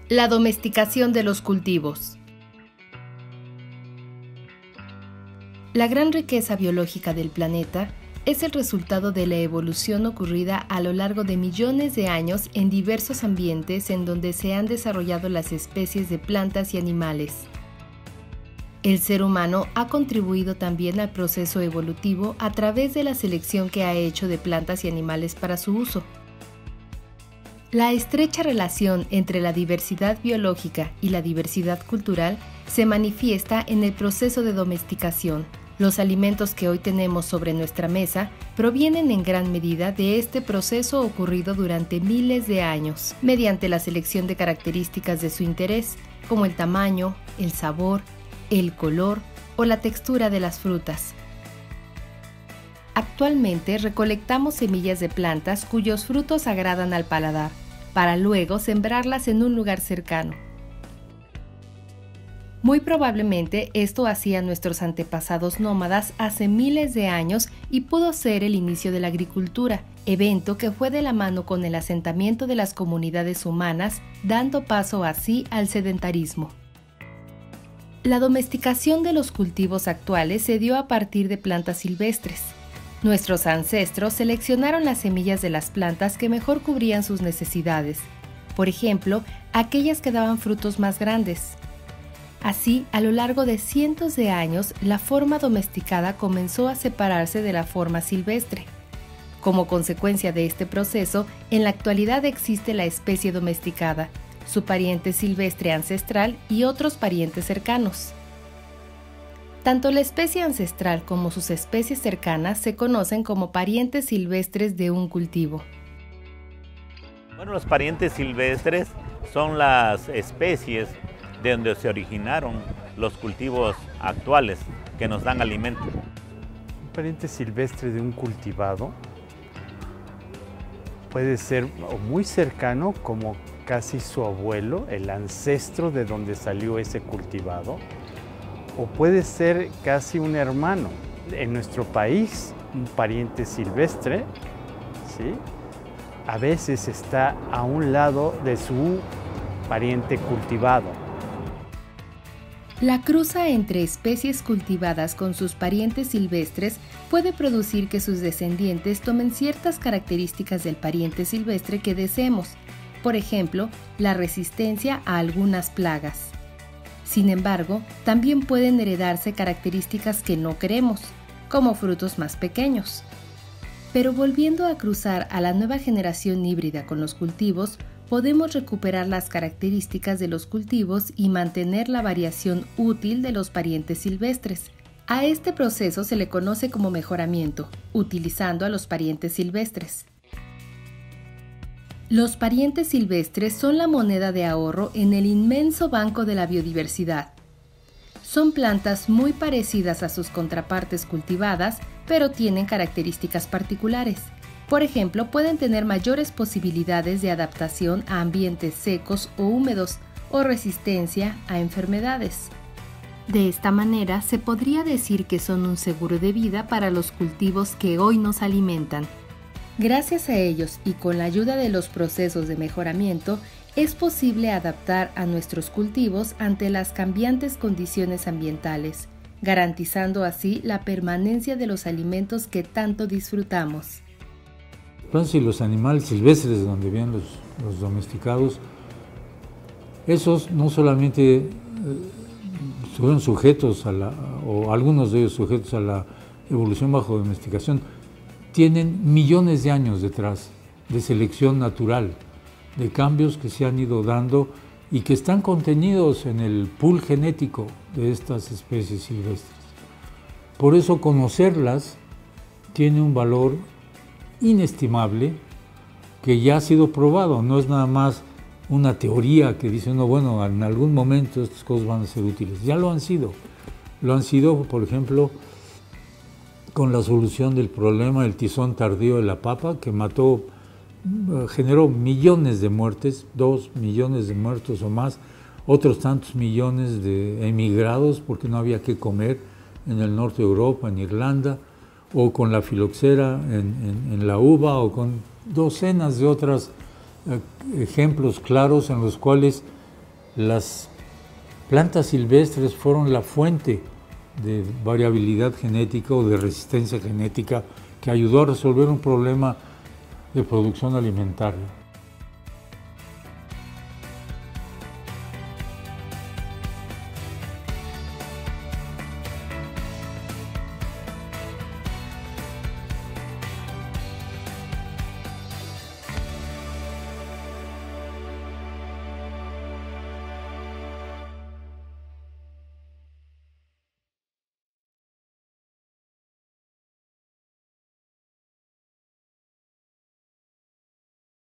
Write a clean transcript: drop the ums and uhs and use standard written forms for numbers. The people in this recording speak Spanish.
La domesticación de los cultivos. La gran riqueza biológica del planeta es el resultado de la evolución ocurrida a lo largo de millones de años en diversos ambientes en donde se han desarrollado las especies de plantas y animales. El ser humano ha contribuido también al proceso evolutivo a través de la selección que ha hecho de plantas y animales para su uso. La estrecha relación entre la diversidad biológica y la diversidad cultural se manifiesta en el proceso de domesticación. Los alimentos que hoy tenemos sobre nuestra mesa provienen en gran medida de este proceso ocurrido durante miles de años, mediante la selección de características de su interés, como el tamaño, el sabor, el color o la textura de las frutas. Actualmente recolectamos semillas de plantas cuyos frutos agradan al paladar, para luego sembrarlas en un lugar cercano. Muy probablemente esto hacían nuestros antepasados nómadas hace miles de años y pudo ser el inicio de la agricultura, evento que fue de la mano con el asentamiento de las comunidades humanas, dando paso así al sedentarismo. La domesticación de los cultivos actuales se dio a partir de plantas silvestres. Nuestros ancestros seleccionaron las semillas de las plantas que mejor cubrían sus necesidades, por ejemplo, aquellas que daban frutos más grandes. Así, a lo largo de cientos de años, la forma domesticada comenzó a separarse de la forma silvestre. Como consecuencia de este proceso, en la actualidad existe la especie domesticada, su pariente silvestre ancestral y otros parientes cercanos. Tanto la especie ancestral como sus especies cercanas se conocen como parientes silvestres de un cultivo. Bueno, los parientes silvestres son las especies de donde se originaron los cultivos actuales que nos dan alimento. Un pariente silvestre de un cultivado puede ser muy cercano, como casi su abuelo, el ancestro de donde salió ese cultivado, o puede ser casi un hermano. En nuestro país, un pariente silvestre, ¿sí?, a veces está a un lado de su pariente cultivado. La cruza entre especies cultivadas con sus parientes silvestres puede producir que sus descendientes tomen ciertas características del pariente silvestre que deseemos, por ejemplo, la resistencia a algunas plagas. Sin embargo, también pueden heredarse características que no queremos, como frutos más pequeños. Pero volviendo a cruzar a la nueva generación híbrida con los cultivos, podemos recuperar las características de los cultivos y mantener la variación útil de los parientes silvestres. A este proceso se le conoce como mejoramiento, utilizando a los parientes silvestres. Los parientes silvestres son la moneda de ahorro en el inmenso banco de la biodiversidad. Son plantas muy parecidas a sus contrapartes cultivadas, pero tienen características particulares. Por ejemplo, pueden tener mayores posibilidades de adaptación a ambientes secos o húmedos o resistencia a enfermedades. De esta manera, se podría decir que son un seguro de vida para los cultivos que hoy nos alimentan. Gracias a ellos y con la ayuda de los procesos de mejoramiento, es posible adaptar a nuestros cultivos ante las cambiantes condiciones ambientales, garantizando así la permanencia de los alimentos que tanto disfrutamos. Entonces, los animales silvestres, donde vienen los domesticados, esos no solamente fueron sujetos o algunos de ellos sujetos a la evolución bajo domesticación, tienen millones de años detrás de selección natural, de cambios que se han ido dando y que están contenidos en el pool genético de estas especies silvestres. Por eso conocerlas tiene un valor inestimable que ya ha sido probado, no es nada más una teoría que dice uno, bueno, en algún momento estas cosas van a ser útiles. Ya lo han sido, por ejemplo, con la solución del problema del tizón tardío de la papa, que generó millones de muertes, 2 millones de muertos o más, otros tantos millones de emigrados porque no había qué comer en el norte de Europa, en Irlanda, o con la filoxera en la uva, o con docenas de otros ejemplos claros en los cuales las plantas silvestres fueron la fuente de variabilidad genética o de resistencia genética que ayudó a resolver un problema de producción alimentaria.